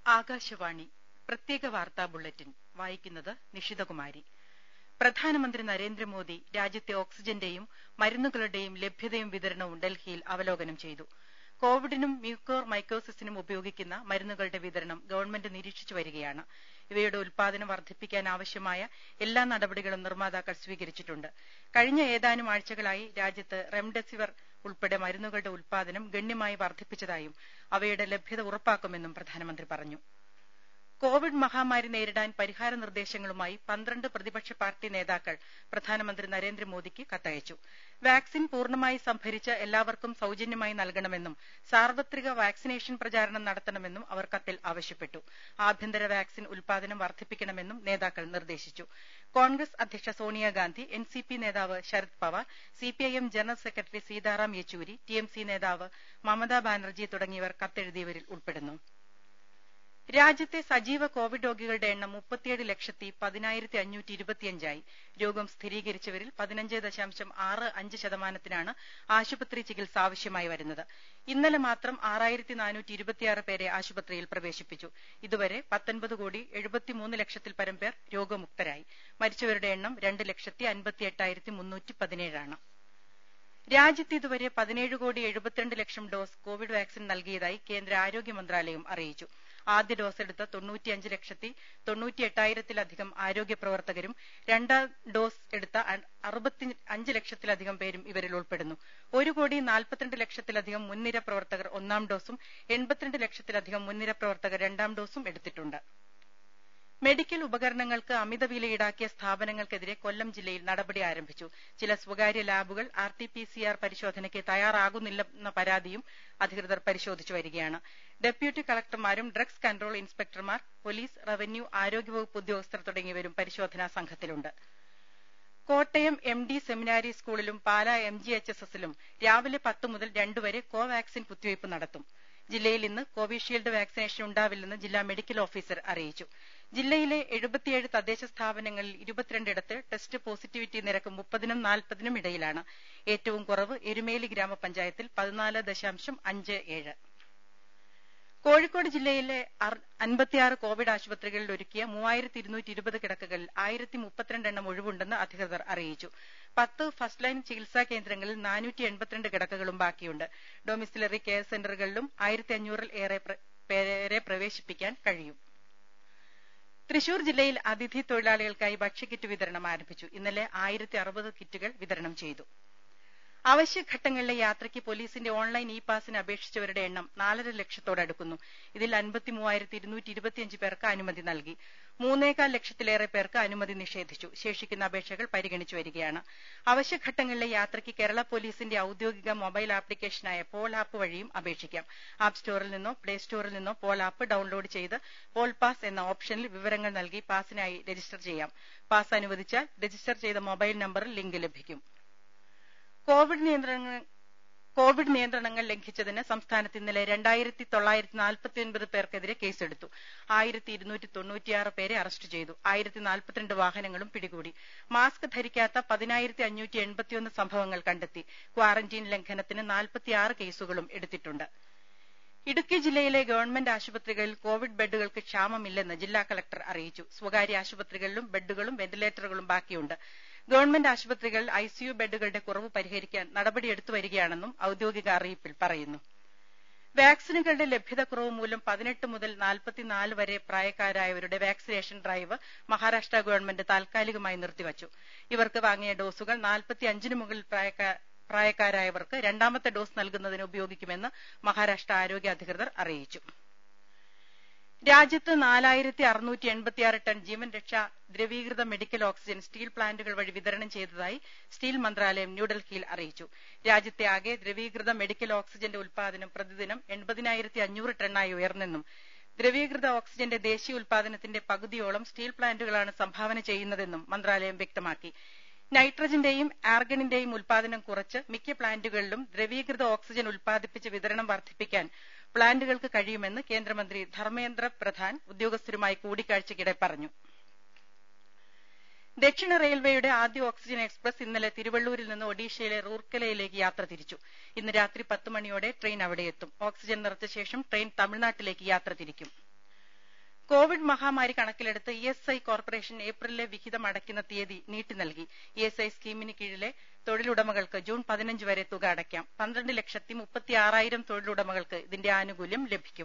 ആകാശവാണി പ്രത്യേക വാർത്താ ബുള്ളറ്റിൻ വായിക്കുന്നത് നിഷിതകുമാരി. പ്രധാനമന്ത്രി നരേന്ദ്രമോദി രാജ്യത്തെ ഓക്സിജന്റെയും മരുന്നുകളുടെയും ലഭ്യതയും വിതരണവും ഡൽഹിയിൽ അവലോകനം ചെയ്തു. കോവിഡിനും മ്യൂക്കോർമൈക്കോസിസിനും ഉപയോഗിക്കുന്ന മരുന്നുകളുടെ വിതരണം ഗവൺമെന്റ് നിരീക്ഷിച്ചു വരികയാണ്. ഇവയുടെ ഉൽപാദനം വർദ്ധിപ്പിക്കാനാവശ്യമായ എല്ലാ നടപടികളും നിർമ്മാതാക്കൾ സ്വീകരിച്ചിട്ടുണ്ട്. കഴിഞ്ഞ ഏതാനും ആഴ്ചകളായി രാജ്യത്ത് റെംഡെസിവിർ ഉൾപ്പെടെ മരുന്നുകളുടെ ഉൽപാദനം ഗണ്യമായി വർദ്ധിപ്പിച്ചതായും അവയുടെ ലഭ്യത ഉറപ്പാക്കുമെന്നും പ്രധാനമന്ത്രി പറഞ്ഞു. കോവിഡ് മഹാമാരി നേരിടാൻ പരിഹാര നിർദ്ദേശങ്ങളുമായി 12 പ്രതിപക്ഷ പാർട്ടി നേതാക്കൾ പ്രധാനമന്ത്രി നരേന്ദ്രമോദിക്ക് കത്തയച്ചു. വാക്സിൻ പൂർണ്ണമായി സംഭരിച്ച് എല്ലാവർക്കും സൌജന്യമായി നൽകണമെന്നും സാർവത്രിക വാക്സിനേഷൻ പ്രചാരണം നടത്തണമെന്നും അവർ കത്തിൽ ആവശ്യപ്പെട്ടു. ആഭ്യന്തര വാക്സിൻ ഉൽപാദനം വർദ്ധിപ്പിക്കണമെന്നും നേതാക്കൾ നിർദ്ദേശിച്ചു. കോൺഗ്രസ് അധ്യക്ഷ സോണിയാഗാന്ധി, എൻസിപി നേതാവ് Sharad Pawar, CPIM general secretary Sitaram Yechury, TMC നേതാവ് മമതാ ബാനർജി തുടങ്ങിയവർ കത്തെഴുതിയവരിൽ ഉൾപ്പെടുന്നു. രാജ്യത്തെ സജീവ കോവിഡ് രോഗികളുടെ എണ്ണം 37,10,525 രോഗം സ്ഥിരീകരിച്ചവരിൽ 15.65% ആശുപത്രി ചികിത്സ ആവശ്യമായി വരുന്നത്. ഇന്നലെ മാത്രം 6,426 പേരെ ആശുപത്രിയിൽ പ്രവേശിപ്പിച്ചു. ഇതുവരെ 19,73,00,000 പരം പേർ രോഗമുക്തരായി. മരിച്ചവരുടെ എണ്ണം 2,58,317. രാജ്യത്ത് ഇതുവരെ 17,72,00,000 ഡോസ് കോവിഡ് വാക്സിൻ നൽകിയതായി കേന്ദ്ര ആരോഗ്യ മന്ത്രാലയം അറിയിച്ചു. ആദ്യ ഡോസ് എടുത്ത 95,98,000 ആരോഗ്യ പ്രവർത്തകരും രണ്ടാം ഡോസ് എടുത്ത 65,00,000 പേരും ഇവരിൽ ഉൾപ്പെടുന്നു. 1,42,00,000 മുൻനിര പ്രവർത്തകർ ഒന്നാം ഡോസും 82,00,000 മുൻനിര പ്രവർത്തകർ രണ്ടാം ഡോസും എടുത്തിട്ടുണ്ട്. മെഡിക്കൽ ഉപകരണങ്ങൾക്ക് അമിത വില ഈടാക്കിയ സ്ഥാപനങ്ങൾക്കെതിരെ കൊല്ലം ജില്ലയിൽ നടപടി ആരംഭിച്ചു. ചില സ്വകാര്യ ലാബുകൾ RT-PCR പരിശോധനയ്ക്ക് തയ്യാറാകുന്നില്ലെന്ന പരാതിയും അധികൃതർ പരിശോധിച്ചു വരികയാണ്. ഡെപ്യൂട്ടി കളക്ടർമാരും ഡ്രഗ്സ് കൺട്രോൾ ഇൻസ്പെക്ടർമാർ, പോലീസ്, റവന്യൂ, ആരോഗ്യവകുപ്പ് ഉദ്യോഗസ്ഥർ തുടങ്ങിയവരും പരിശോധനാ സംഘത്തിലുണ്ട്. കോട്ടയം MD സെമിനാരി സ്കൂളിലും പാലാ MGHSSലും രാവിലെ 10 മുതൽ 2 വരെ കോവാക്സിൻ കുത്തിവയ്പ് നടത്തും. ജില്ലയിൽ ഇന്ന് കോവിഷീൽഡ് വാക്സിനേഷൻ ഉണ്ടാവില്ലെന്ന് ജില്ലാ മെഡിക്കൽ ഓഫീസർ അറിയിച്ചു. ജില്ലയിലെ 77 തദ്ദേശ സ്ഥാപനങ്ങളിൽ 22 ടെസ്റ്റ് പോസിറ്റിവിറ്റി നിരക്ക് 30-നും 40-നും ഇടയിലാണ്. ഏറ്റവും കുറവ് എരുമേലി ഗ്രാമപഞ്ചായത്തിൽ 14.57. കോഴിക്കോട് ജില്ലയിലെ 56 കോവിഡ് ആശുപത്രികളിൽ ഒരുക്കിയ 3,220 കിടക്കകളിൽ 1,032 ഒഴിവുണ്ടെന്ന് അധികൃതർ അറിയിച്ചു. 10 ഫസ്റ്റ് ലൈൻ ചികിത്സാ കേന്ദ്രങ്ങളിൽ 482 കിടക്കകളും ബാക്കിയുണ്ട്. ഡൊമിസിലറി കെയർ സെന്ററുകളിലും 1,500-ൽ ഏറെ പേരെ പ്രവേശിപ്പിക്കാൻ കഴിയും. തൃശൂർ ജില്ലയിൽ അതിഥി തൊഴിലാളികൾക്കായി ഭക്ഷ്യക്കിറ്റ് വിതരണം ആരംഭിച്ചു. ഇന്നലെ 1,060 കിറ്റുകൾ വിതരണം ചെയ്തു. അവശ്യഘട്ടങ്ങളിലെ യാത്രയ്ക്ക് പോലീസിന്റെ ഓൺലൈൻ പാസിന് അപേക്ഷിച്ചവരുടെ എണ്ണം 4.5 ലക്ഷത്തോടടുക്കുന്നു. ഇതിൽ 53,225 പേർക്ക് അനുമതി നൽകി. 3.25 ലക്ഷത്തിലേറെ പേർക്ക് അനുമതി നിഷേധിച്ചു. ശേഷിക്കുന്ന അപേക്ഷകൾ പരിഗണിച്ചു വരികയാണ്. അവശ്യഘട്ടങ്ങളിലെ യാത്രയ്ക്ക് കേരള പോലീസിന്റെ ഔദ്യോഗിക മൊബൈൽ ആപ്ലിക്കേഷനായ പോൾ ആപ്പ് വഴിയും അപേക്ഷിക്കാം. ആപ്പ് സ്റ്റോറിൽ നിന്നോ പ്ലേ സ്റ്റോറിൽ നിന്നോ പോൾ ആപ്പ് ഡൌൺലോഡ് ചെയ്ത് പോൾ പാസ് എന്ന ഓപ്ഷനിൽ വിവരങ്ങൾ നൽകി പാസിനായി രജിസ്റ്റർ ചെയ്യാം. പാസ് അനുവദിച്ചാൽ രജിസ്റ്റർ ചെയ്ത മൊബൈൽ നമ്പറിൽ ലിങ്ക് ലഭിക്കും. കോവിഡ് നിയന്ത്രണങ്ങൾ ലംഘിച്ചതിന് സംസ്ഥാനത്ത് ഇന്നലെ 2,949 പേർക്കെതിരെ കേസെടുത്തു. 1,296 പേരെ അറസ്റ്റ് ചെയ്തു. 1,042 വാഹനങ്ങളും പിടികൂടി. മാസ്ക് ധരിക്കാത്ത 10,581 സംഭവങ്ങൾ കണ്ടെത്തി. ക്വാറന്റീൻ ലംഘനത്തിന് 46 കേസുകളും എടുത്തിട്ടുണ്ട്. ഇടുക്കി ജില്ലയിലെ ഗവൺമെന്റ് ആശുപത്രികളിൽ കോവിഡ് ബെഡുകൾക്ക് ക്ഷാമമില്ലെന്ന് ജില്ലാ കളക്ടർ അറിയിച്ചു. സ്വകാര്യ ആശുപത്രികളിലും ബെഡുകളും വെന്റിലേറ്ററുകളും ബാക്കിയുണ്ട്. ഗവൺമെന്റ് ആശുപത്രികളിൽ ICU ബെഡുകളുടെ കുറവ് പരിഹരിക്കാൻ നടപടിയെടുത്തു വരികയാണെന്നും ഔദ്യോഗിക അറിയിപ്പിൽ പറയുന്നു. വാക്സിനുകളുടെ ലഭ്യതക്കുറവ് മൂലം 18 മുതൽ 44 വരെ പ്രായക്കാരായവരുടെ വാക്സിനേഷൻ ഡ്രൈവ് മഹാരാഷ്ട്ര ഗവൺമെന്റ് താൽക്കാലികമായി നിർത്തിവച്ചു. ഇവർക്ക് വാങ്ങിയ ഡോസുകൾ 45-ന് മുകളിൽ പ്രായക്കാരായവർക്ക് രണ്ടാമത്തെ ഡോസ് നൽകുന്നതിന് ഉപയോഗിക്കുമെന്ന് മഹാരാഷ്ട്ര ആരോഗ്യ അധികൃതർ അറിയിച്ചു. രാജ്യത്ത് 4,686 ടൺ ജീവൻ രക്ഷാ ദ്രവീകൃത മെഡിക്കൽ ഓക്സിജൻ സ്റ്റീൽ പ്ലാന്റുകൾ വഴി വിതരണം ചെയ്തതായി സ്റ്റീൽ മന്ത്രാലയം ന്യൂഡൽഹിയിൽ അറിയിച്ചു. രാജ്യത്തെ ആകെ ദ്രവീകൃത മെഡിക്കൽ ഓക്സിജന്റെ ഉൽപാദനം പ്രതിദിനം 80,500 ടണ്ണായി ഉയർന്നെന്നും ദ്രവീകൃത ഓക്സിജന്റെ ദേശീയ ഉൽപാദനത്തിന്റെ പകുതിയോളം സ്റ്റീൽ പ്ലാന്റുകളാണ് സംഭാവന ചെയ്യുന്നതെന്നും മന്ത്രാലയം വ്യക്തമാക്കി. നൈട്രജന്റെയും ആർഗണിന്റെയും ഉൽപാദനം കുറച്ച് മിക്ക പ്ലാന്റുകളിലും ദ്രവീകൃത ഓക്സിജൻ ഉൽപാദിപ്പിച്ച് വിതരണം വർദ്ധിപ്പിക്കാൻ പ്ലാന്റുകൾക്ക് കഴിയുമെന്ന് കേന്ദ്രമന്ത്രി ധർമ്മേന്ദ്ര പ്രധാൻ ഉദ്യോഗസ്ഥരുമായി കൂടിക്കാഴ്ചയ്ക്കിടെ പറഞ്ഞു. ദക്ഷിണ റെയിൽവേയുടെ ആദ്യ ഓക്സിജൻ എക്സ്പ്രസ് ഇന്നലെ തിരുവള്ളൂരിൽ നിന്ന് ഒഡീഷയിലെ റൂർക്കലയിലേക്ക് യാത്ര തിരിച്ചു. ഇന്ന് രാത്രി 10 മണിയോടെ ട്രെയിൻ അവിടെയെത്തും. ഓക്സിജൻ നിറച്ച ശേഷം ട്രെയിൻ തമിഴ്നാട്ടിലേക്ക് യാത്ര തിരിക്കും. കോവിഡ് മഹാമാരി കണക്കിലെടുത്ത് ESI കോർപ്പറേഷൻ ഏപ്രിലിലെ വിഹിതം അടയ്ക്കുന്ന തീയതി നീട്ടി നൽകി. ESI സ്കീമിന് കീഴിലെ തൊഴിലുടമകൾക്ക് ജൂൺ 15 വരെ തുക അടയ്ക്കാം. 12,36,000 തൊഴിലുടമകൾക്ക് ഇതിന്റെ ആനുകൂല്യം ലഭിക്കും.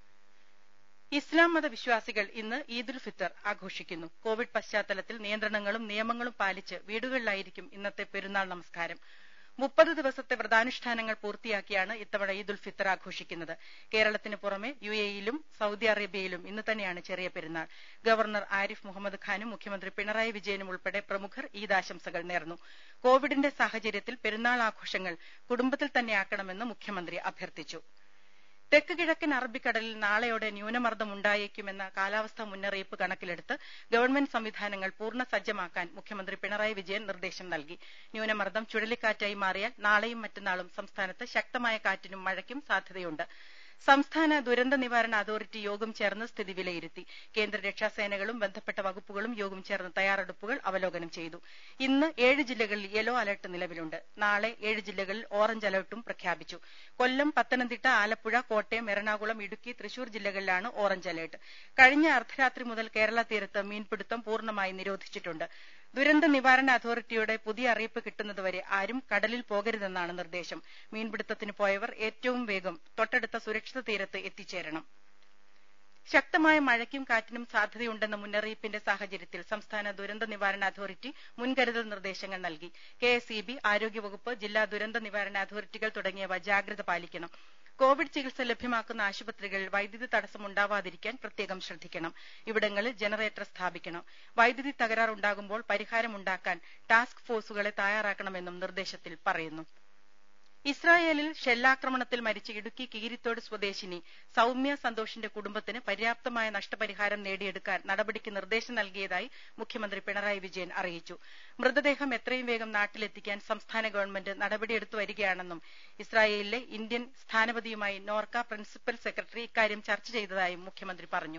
ഇസ്ലാം മത വിശ്വാസികൾ ഇന്ന് ഈദുൽ ഫിത്തർ ആഘോഷിക്കുന്നു. കോവിഡ് പശ്ചാത്തലത്തിൽ നിയന്ത്രണങ്ങളും നിയമങ്ങളും പാലിച്ച് വീടുകളിലായിരിക്കും ഇന്നത്തെ പെരുന്നാൾ നമസ്കാരം. 30 ദിവസത്തെ വ്രതാനുഷ്ഠാനങ്ങൾ പൂർത്തിയാക്കിയാണ് ഇത്തവണ ഈദുൽ ഫിത്തർ ആഘോഷിക്കുന്നത്. കേരളത്തിന് പുറമെ UAE-യിലും സൌദി അറേബ്യയിലും ഇന്ന് തന്നെയാണ് ചെറിയ പെരുന്നാൾ. ഗവർണർ ആരിഫ് മുഹമ്മദ് ഖാനും മുഖ്യമന്ത്രി പിണറായി വിജയനും ഉൾപ്പെടെ പ്രമുഖർ ഈദ് ആശംസകൾ നേർന്നു. കോവിഡിന്റെ സാഹചര്യത്തിൽ പെരുന്നാൾ ആഘോഷങ്ങൾ കുടുംബത്തിൽ തന്നെയാക്കണമെന്ന് മുഖ്യമന്ത്രി അഭ്യർത്ഥിച്ചു. തെക്ക് കിഴക്കൻ അറബിക്കടലിൽ നാളെയോടെ ന്യൂനമർദ്ദം ഉണ്ടായേക്കുമെന്ന കാലാവസ്ഥാ മുന്നറിയിപ്പ് കണക്കിലെടുത്ത് ഗവൺമെന്റ് സംവിധാനങ്ങൾ പൂർണ്ണ സജ്ജമാക്കാൻ മുഖ്യമന്ത്രി പിണറായി വിജയൻ നിർദ്ദേശം നൽകി. ന്യൂനമർദ്ദം ചുഴലിക്കാറ്റായി മാറിയാൽ നാളെയും മറ്റന്നാളും സംസ്ഥാനത്ത് ശക്തമായ കാറ്റിനും മഴയ്ക്കും സാധ്യതയുണ്ട്. സംസ്ഥാന ദുരന്ത നിവാരണ അതോറിറ്റി യോഗം ചേർന്ന് സ്ഥിതി വിലയിരുത്തി. കേന്ദ്ര രക്ഷാസേനകളും ബന്ധപ്പെട്ട വകുപ്പുകളും യോഗം ചേർന്ന് തയ്യാറെടുപ്പുകൾ അവലോകനം ചെയ്തു. ഇന്ന് 7 ജില്ലകളിൽ യെല്ലോ അലർട്ട് നിലവിലുണ്ട്. നാളെ 7 ജില്ലകളിൽ ഓറഞ്ച് അലർട്ടും പ്രഖ്യാപിച്ചു. കൊല്ലം, പത്തനംതിട്ട, ആലപ്പുഴ, കോട്ടയം, എറണാകുളം, ഇടുക്കി, തൃശൂർ ജില്ലകളിലാണ് ഓറഞ്ച് അലർട്ട്. കഴിഞ്ഞ അർദ്ധരാത്രി മുതൽ കേരള തീരത്ത് മീൻപിടുത്തം പൂർണ്ണമായി നിരോധിച്ചിട്ടുണ്ട്. ദുരന്ത നിവാരണ അതോറിറ്റിയുടെ പുതിയ അറിയിപ്പ് കിട്ടുന്നതുവരെ ആരും കടലിൽ പോകരുതെന്നാണ് നിർദ്ദേശം. മീൻപിടുത്തത്തിന് പോയവർ ഏറ്റവും വേഗം തൊട്ടടുത്ത സുരക്ഷിത തീരത്ത് എത്തിച്ചേരണം. ശക്തമായ മഴയ്ക്കും കാറ്റിനും സാധ്യതയുണ്ടെന്ന മുന്നറിയിപ്പിന്റെ സാഹചര്യത്തിൽ സംസ്ഥാന ദുരന്ത നിവാരണ അതോറിറ്റി മുൻകരുതൽ നിർദ്ദേശങ്ങൾ നൽകി. KSEB, ആരോഗ്യവകുപ്പ്, ജില്ലാ ദുരന്ത നിവാരണ അതോറിറ്റികൾ തുടങ്ങിയവ ജാഗ്രത പാലിക്കണം. കോവിഡ് ചികിത്സ ലഭ്യമാക്കുന്ന ആശുപത്രികളിൽ വൈദ്യുതി തടസ്സമുണ്ടാവാതിരിക്കാൻ പ്രത്യേകം ശ്രദ്ധിക്കണം. ഇവിടങ്ങളിൽ ജനറേറ്റർ സ്ഥാപിക്കണം. വൈദ്യുതി തകരാറുണ്ടാകുമ്പോൾ പരിഹാരമുണ്ടാക്കാൻ ടാസ്ക് ഫോഴ്സുകളെ തയ്യാറാക്കണമെന്നും നിർദ്ദേശത്തിൽ പറയുന്നു. ഇസ്രായേലിൽ ഷെല്ലാക്രമണത്തിൽ മരിച്ച ഇടുക്കി കീരിത്തോട് സ്വദേശിനി സൌമ്യ സന്തോഷിന്റെ കുടുംബത്തിന് പര്യാപ്തമായ നഷ്ടപരിഹാരം നേടിയെടുക്കാൻ നടപടിക്ക് നിർദ്ദേശം നൽകിയതായി മുഖ്യമന്ത്രി പിണറായി വിജയൻ അറിയിച്ചു. മൃതദേഹം എത്രയും വേഗം നാട്ടിലെത്തിക്കാൻ സംസ്ഥാന ഗവൺമെന്റ് നടപടിയെടുത്തു വരികയാണെന്നും ഇസ്രായേലിലെ ഇന്ത്യൻ സ്ഥാനപതിയുമായി നോർക്ക പ്രിൻസിപ്പൽ സെക്രട്ടറി ഇക്കാര്യം ചർച്ച ചെയ്തതായും മുഖ്യമന്ത്രി പറഞ്ഞു.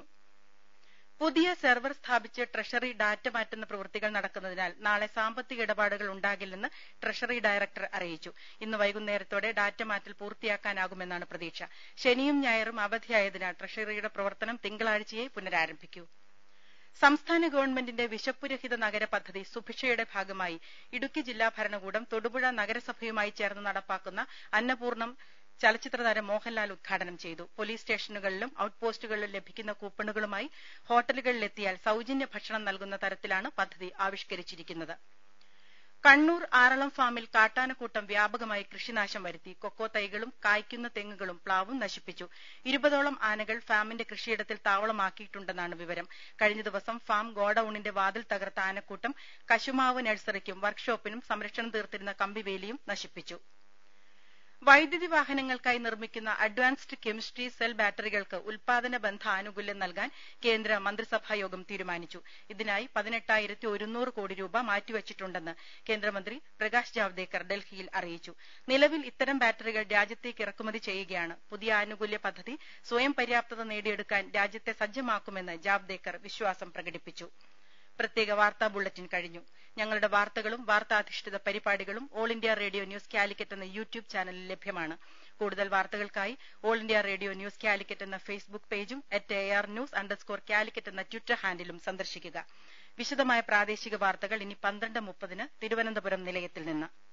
പുതിയ സെർവർ സ്ഥാപിച്ച് ട്രഷറി ഡാറ്റ മാറ്റുന്ന പ്രവൃത്തികൾ നടക്കുന്നതിനാൽ നാളെ സാമ്പത്തിക ഇടപാടുകൾ ഉണ്ടാകില്ലെന്ന് ട്രഷറി ഡയറക്ടർ അറിയിച്ചു. ഇന്ന് വൈകുന്നേരത്തോടെ ഡാറ്റ മാറ്റൽ പൂർത്തിയാക്കാനാകുമെന്നാണ് പ്രതീക്ഷ. ശനിയും ഞായറും അവധിയായതിനാൽ ട്രഷറിയുടെ പ്രവർത്തനം തിങ്കളാഴ്ചയെ പുനരാരംഭിക്കൂ. സംസ്ഥാന ഗവൺമെന്റിന്റെ വിശപ്പുരഹിത നഗര പദ്ധതി സുഭിക്ഷയുടെ ഭാഗമായി ഇടുക്കി ജില്ലാ ഭരണകൂടം തൊടുപുഴ നഗരസഭയുമായി ചേർന്ന് നടപ്പാക്കുന്ന അന്നപൂർണം ചലച്ചിത്രതാരം മോഹൻലാൽ ഉദ്ഘാടനം ചെയ്തു. പോലീസ് സ്റ്റേഷനുകളിലും ഔട്ട് പോസ്റ്റുകളിലും ലഭിക്കുന്ന കൂപ്പണുകളുമായി ഹോട്ടലുകളിലെത്തിയാൽ സൌജന്യ ഭക്ഷണം നൽകുന്ന തരത്തിലാണ് പദ്ധതി ആവിഷ്കരിച്ചിരിക്കുന്നത്. കണ്ണൂർ ആറളം ഫാമിൽ കാട്ടാനക്കൂട്ടം വ്യാപകമായി കൃഷിനാശം വരുത്തി. കൊക്കോ തൈകളും കായ്ക്കുന്ന തെങ്ങുകളും പ്ലാവും നശിപ്പിച്ചു. 20ഓളം ആനകൾ ഫാമിന്റെ കൃഷിയിടത്തിൽ താവളമാക്കിയിട്ടുണ്ടെന്നാണ് വിവരം. കഴിഞ്ഞ ദിവസം ഫാം ഗോഡൌണിന്റെ വാതിൽ തകർത്ത ആനക്കൂട്ടം കശുമാവ് നഴ്സറിക്കും വർക്ക്ഷോപ്പിനും സംരക്ഷണം തീർത്തിരുന്ന കമ്പിവേലിയും നശിപ്പിച്ചു. വൈദ്യുതി വാഹനങ്ങൾക്കായി നിർമ്മിക്കുന്ന അഡ്വാൻസ്ഡ് കെമിസ്ട്രി സെൽ ബാറ്ററികൾക്ക് ഉൽപാദന ബന്ധ ആനുകൂല്യം നൽകാൻ കേന്ദ്ര മന്ത്രിസഭായോഗം തീരുമാനിച്ചു. ഇതിനായി 18,100 കോടി രൂപ മാറ്റിവച്ചിട്ടുണ്ടെന്ന് കേന്ദ്രമന്ത്രി പ്രകാശ് ജാവ്ദേക്കർ ഡൽഹിയിൽ അറിയിച്ചു. നിലവിൽ ഇത്തരം ബാറ്ററികൾ രാജ്യത്തേക്ക് ഇറക്കുമതി ചെയ്യുകയാണ്. പുതിയ ആനുകൂല്യ പദ്ധതി സ്വയം പര്യാപ്തത നേടിയെടുക്കാൻ രാജ്യത്തെ സജ്ജമാക്കുമെന്ന് ജാവ്ദേക്കർ വിശ്വാസം പ്രകടിപ്പിച്ചു. പ്രത്യേക വാർത്താ ബുള്ളറ്റിൻ കഴിഞ്ഞു. ഞങ്ങളുടെ വാർത്തകളും വാർത്താധിഷ്ഠിത പരിപാടികളും all India radio news Calicut എന്ന യൂട്യൂബ് ചാനലിൽ ലഭ്യമാണ്. കൂടുതൽ വാർത്തകൾക്കായി all India radio news Calicut എന്ന ഫേസ്ബുക്ക് പേജും @ARnews_കാലിക്കറ്റ് എന്ന ട്വിറ്റർ ഹാൻഡിലും സന്ദർശിക്കുക. വിശദമായ പ്രാദേശിക വാർത്തകൾ ഇനി 12:30 തിരുവനന്തപുരം നിലയത്തിൽ നിന്ന്.